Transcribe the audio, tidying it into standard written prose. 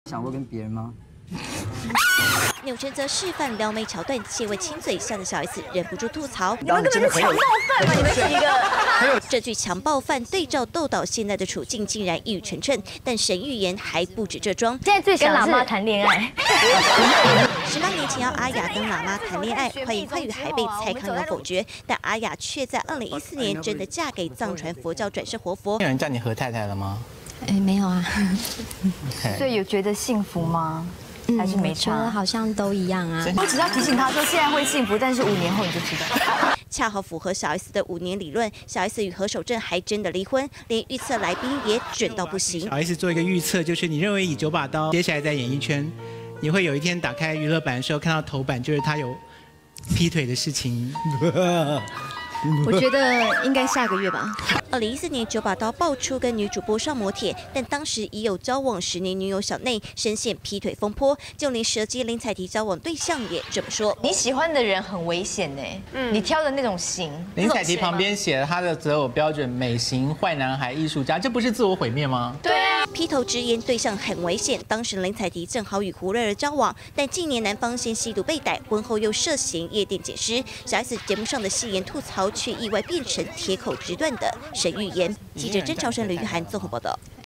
想过跟别人吗？ 钮承泽示范撩妹桥段，谢位亲嘴，吓得小 S 忍不住吐槽：“ 你们根本是强暴犯吧？你们是一个……” 这句强暴犯对照窦导现在的处境，竟然一语成谶。但神预言还不止这桩， 现在最想跟喇嘛谈恋爱。 18年前要阿雅跟喇嘛谈恋爱，快言快语还被蔡康永否决，但阿雅却在2014年真的嫁给藏传佛教转世活佛。 有人叫你何太太了吗？ 没有啊。 所以有觉得幸福吗？还是没差？ 觉得好像都一样啊。 我只要提醒他说，现在会幸福，但是5年后你就知道。 恰好符合小 S 的5年理论，小 S 与何守正还真的离婚，连预测来宾也准到不行。 小 S 做一个预测，就是你认为以9把刀接下来在演艺圈，你会有一天打开娱乐版的时候看到头版，就是他有劈腿的事情。 我觉得应该下个月吧。 2014年9把刀爆出跟女主播上摩铁，但当时已有交往10年女友小内深陷劈腿风波，就连蛇姬林采缇交往对象也这么说。 你喜欢的人很危险呢，你挑的那种型。 林采缇旁边写了他的择偶标准：美型、坏男孩、艺术家，这不是自我毁灭吗？ 对啊。 劈头直言对象很危险，当时林采缇正好与胡瑞儿交往，但近年男方先吸毒被逮，婚后又涉嫌夜店捡尸。小 S 节目上的戏言吐槽，却意外变成铁口直断的神预言。记者甄朝生、吕玉涵综合报道。